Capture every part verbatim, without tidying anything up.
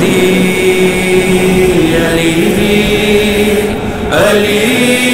علی علی علی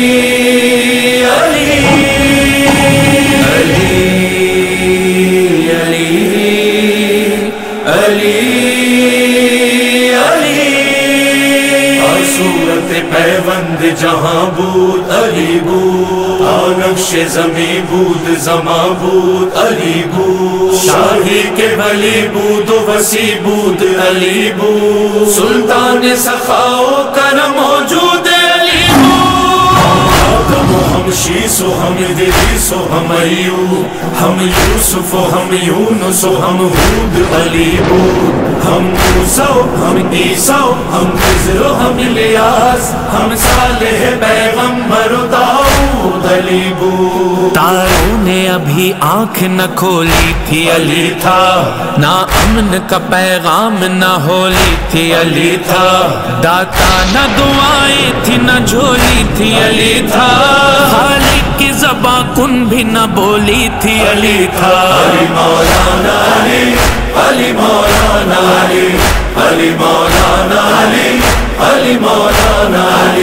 پیوند جہاں بود علی بود، نقش زمیں بود زماں بود علی بود، شاہی کے ولی بود و وسیع بود علی بود، سلطان سخا و کرم موجود علی بود، آدم و ہم شیس و ہم ادریس و ہم ایوب، ہم یوسف و ہم یونس و ہم ہود علی بود، ہم موسیٰ و ہم عیسیٰ و ہم خضر و ہم الیاس، ہم صالح پیغمبر و داؤد علی بود، تاروں نے ابھی آنکھ نہ کھولی تھی علی تھا، نہ امن کا پیغام نہ ہولی تھی علی تھا، داتا نہ دعائیں تھی نہ جھولی تھی علی تھا، خالق کی زباں کن بھی نہ بولی تھی علی تھا، علی مولانا علی علی مولانا علی علی مولانا علی علی مولانا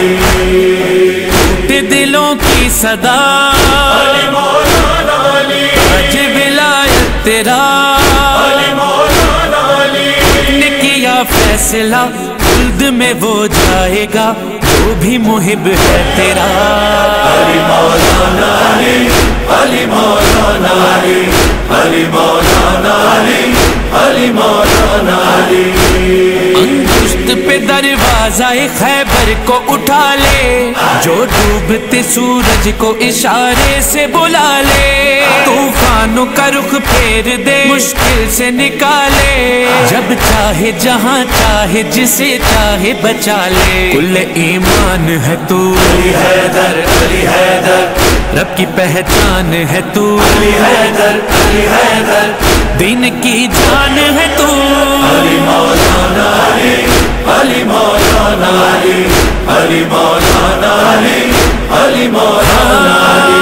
علی، ٹوٹے دلوں کی صدا علی مولانا علی، اج ولایت تیرا علی مولانا علی، نے کیا فیصلہ خلد میں وہ جائے گا جو بھی محب ہے تیرا، علی مولانا علی علی مولانا علی علی مولانا علی علی مولانا علی، انگشت پہ دروازہ خیبر کو اٹھا لے، جو ڈوبتے سورج کو اشارے سے بلا لے، طوفانوں کا رخ پھیر دے مشکل سے نکالے، جب چاہے جہاں چاہے جسے چاہے بچا لے، کل ایمان ہے تو علی حیدر علی حیدر، رب کی پہچان ہے تو علی حیدر علی حیدر، دین کی جان ہے تو علی مولانا علی علی مولانا علی علی مولانا علی علی مولانا علی،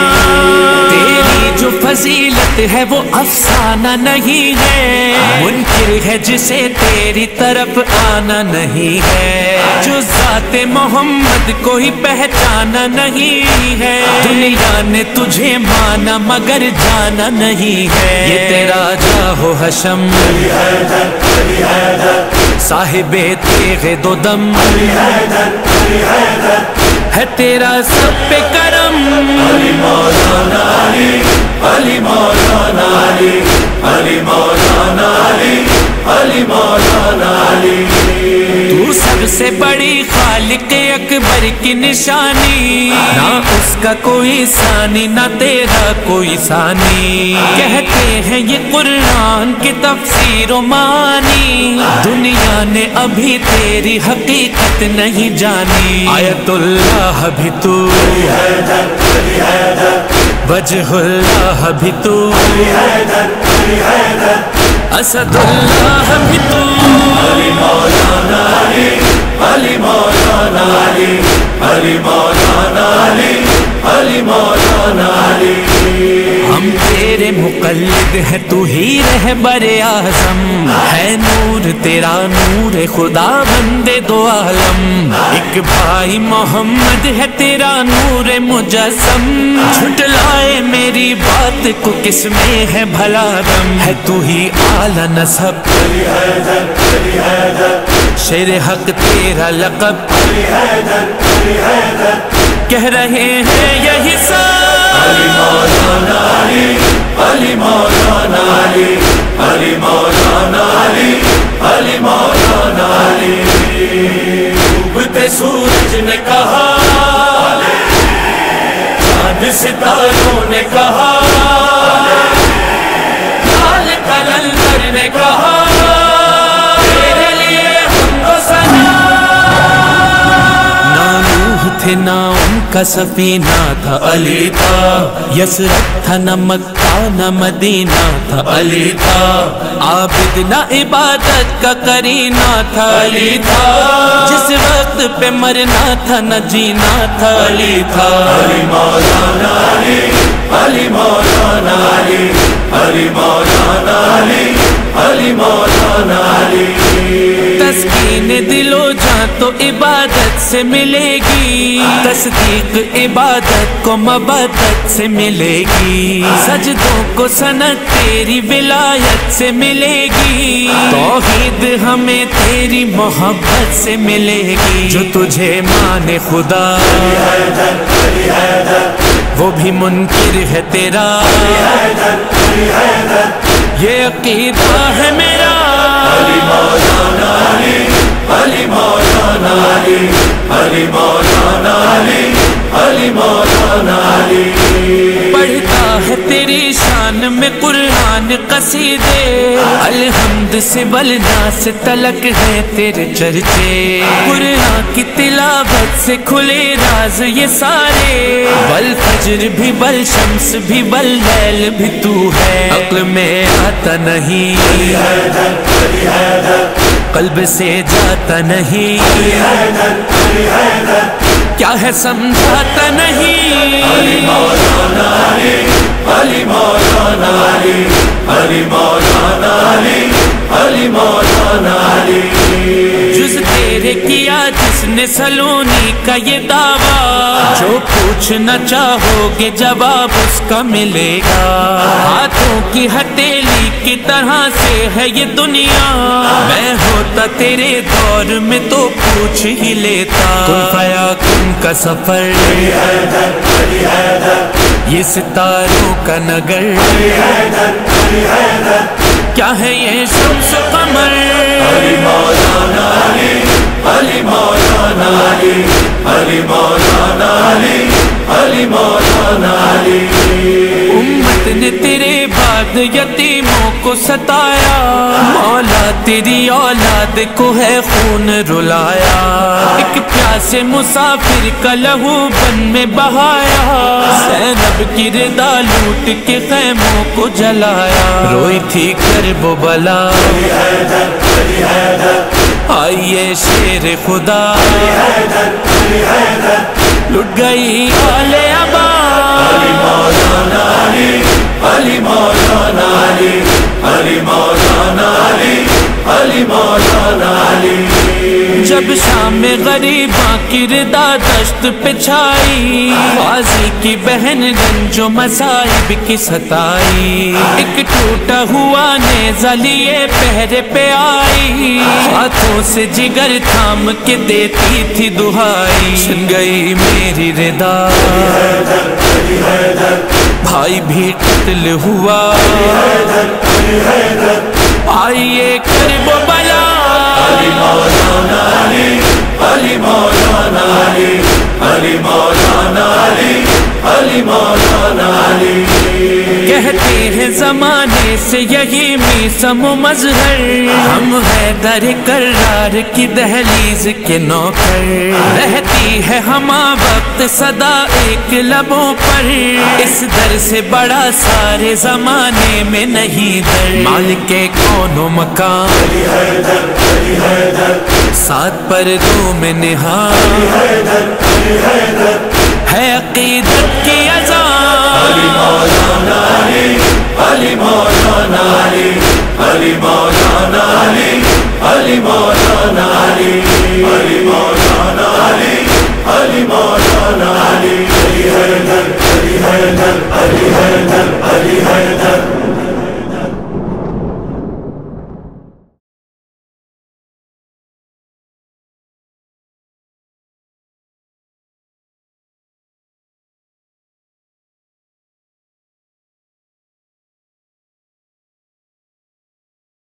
تیری جو فضیلت ہے وہ افسانہ نہیں ہے، منکر ہے جسے تیری طرف آنا نہیں ہے، جو ذات محمد کو ہی پہچانا نہیں ہے، دنیا نے تجھے مانا مگر جانا نہیں ہے، یہ تیرا جاہ حشم علی حیدر علی حیدر، صاحب تیغ دو دم علی حیدر علی حیدر، ہے تیرا سب پہ کرم، علی مولانا علی علی مولانا علی علی مولانا علی علی مولانا علی، تو سب سے بڑی خالق اکبر کی نشانی، نہ اس کا کوئی ثانی نہ تیرا کوئی ثانی، کہتے ہیں یہ قرآن کی تفسیر و معنی، دنیا نے ابھی تیری حقیقت نہیں جانی، آیت اللہ بھی تو علی حیدر علی حیدر، وجہ اللہ بھی تو علی حیدر علی حیدر، اسد اللہ بھی تو علی مولانا علی علی مولانا علی علی مولانا علی علی مولانا علی، ہم تیرے مقلد ہے تو ہی رہبر اعظم، ہے نور تیرا نور خدا بندے دو عالم، ایک بھائی محمد ہے تیرا نور مجسم، جھٹلائے میری بات کو کس میں ہے بھلا دم، ہے تو ہی اعلی نسب علی حیدر علی حیدر، شیر حق تیرا لقب، علی حیدر علی حیدر، کہہ رہے ہیں یہی سب، علی مولانا علی علی مولانا علی علی مولانا علی علی مولانا علی، ڈوبتے سورج نے کہا، چاند ستاروں نے کہا، لال قلندر نے کہا، تیرے لیے حمد و ثنا، نہ نوح تھے نہ ان کا سفینہ تھا علی تھا، یثرب تھا نہ مکہ نہ مدینہ تھا علی تھا، عابد نہ عبادت کا کرینہ تھا علی تھا، جس وقت پہ مرنا تھا نہ جینا تھا علی تھا، علی مولانا علی علی مولانا علی علی مولانا علی علی مولانا علی، تسکین تو عبادت سے ملے گی، تصدیق عبادت کو مبادت سے ملے گی، سجدوں کو سند تیری ولایت سے ملے گی، توحید ہمیں تیری محبت سے ملے گی۔ جو تجھے مانے خدا وہ بھی منکر ہے تیرا، یہ عقیدہ ہے میرا۔ علی مولانا علی، علی مولانا علی، علی مولانا علی، علی مولانا علی۔ پڑھتا ہے تیری شان میں قرآن قصیدے، الحمد سے بلناس تلک ہے تیرے چرچے، قرآن کی تلاوت سے کھلے راز یہ سارے، بل فجر بھی بل شمس بھی بل لیل بھی تو ہے، عقل میں آتا نہیں، قلب سے جاتا نہیں، کیا ہے سمجھاتا نہیں۔ علی مولانا علی، علی مولانا علی، علی مولانا علی، علی مولانا علی۔ جز تیرے کیا جس نے سلونی کا یہ دعویٰ، جو پوچھنا چاہو گے جواب اس کا ملے گا، ہاتھوں کی ہتھیلی کی طرح سے ہے یہ دنیا، میں ہوتا تیرے دور میں تو پوچھ ہی لیتا، کن فیاکن کا سفر یہ ستاروں کا نگر، کیا ہے یہ شمس قمر۔ علی مولانا علی، علی مولانا علی، علی مولانا علی، علی مولانا علی۔ امت نے تیرے بعد یتیموں کو ستایا، مولا تیری اولاد کو ہے خون رلایا، ایک پیاسے مسافر کا لہو بن میں بہایا، زینب کی رضا لوٹ کے خیموں کو جلایا، روئی تھی کرب و بلا آئیے شیر خدا، لٹ گئی آل ابا۔ علی مولانا علی، علی مولانا علی، علی مولانا علی، علی مولانا علی۔ جب شام غریباں کی ردا دشت پہ چھائی، غازی کی بہن رنج و مصائب کی ستائی، ایک ٹوٹا ہوا نیزہ لیے پہرے پہ آئی، ہاتھوں سے جگر تھام کے دیتی تھی دہائی، چھن گئی میری ردا بھائی بھی قتل ہوا، آئیے کرب و بلا۔ علی مولانا علی، علی مولانا علی، علی مولانا علی، علی مولانا علی۔ کہتے ہیں زمانے سے یہی میثم و مظہر، ہم ہے در کرار کی دہلیز کے نوکر، رہتی ہے ہما وقت صدا ایک لبوں پر، اس در سے بڑا سارے زمانے میں نہیں در، مالک کون و مقام ساتھ پردوں میں نہاد ہے عقیدت کی اذان۔ علی مولانا علی، علی مولانا علی، علی مولانا علی، علی مولانا علی، علی مولانا علی، علی مولانا علی۔ علی حیدر، علی حیدر، علی حیدر، علی حیدر۔